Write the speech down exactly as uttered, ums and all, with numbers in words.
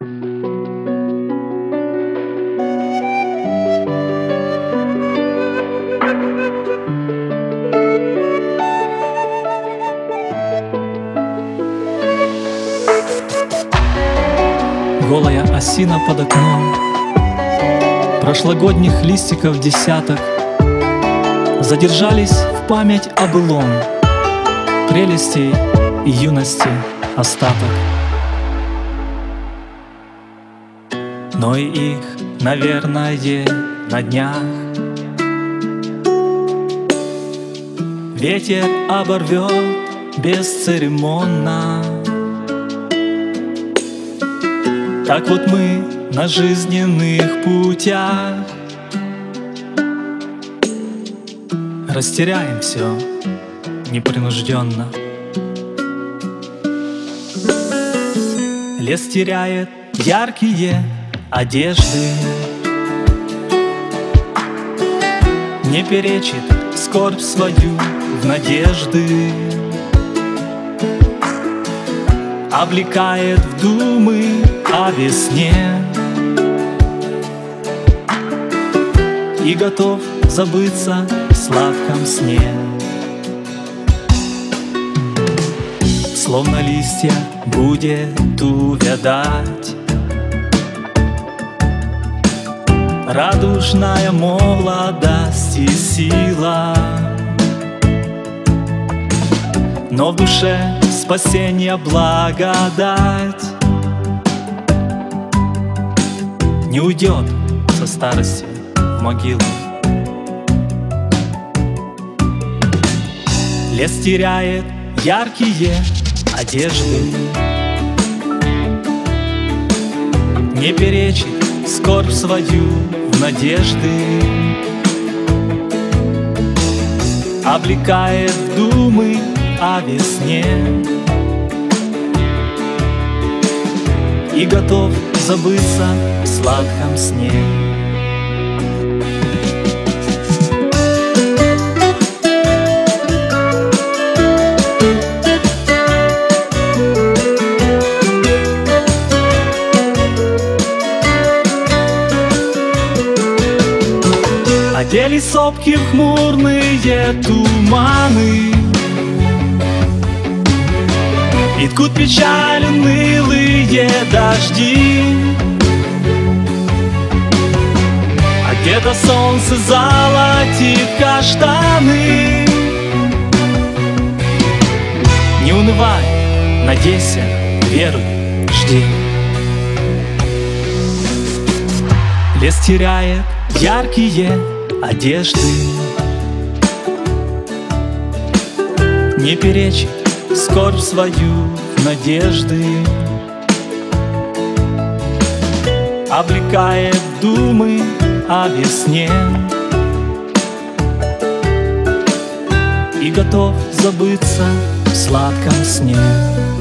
Голая осина под окном, прошлогодних листиков десяток задержались в память о былом, прелестей и юности остаток. Но и их, наверное, на днях ветер оборвет бесцеремонно. Так вот мы на жизненных путях растеряем все непринужденно. Лес теряет яркие одежды, не перечит скорбь свою в надежды, облекает в думы о весне и готов забыться в сладком сне. Словно листья будет увядать радужная молодость и сила, но в душе спасения благодать не уйдет со старости в могилу. Лес теряет яркие одежды, не перечит скорбь свою в надежды, облекает в думы о весне и готов забыться в сладком сне. Одели сопки в хмурные туманы, и ткут печаль унылые дожди, а где-то солнце золотит каштаны. Не унывай, надейся, веруй, жди. Лес теряет яркие одежды, не перечит скорбь свою в надежды, облекает в думы о весне и готов забыться в сладком сне.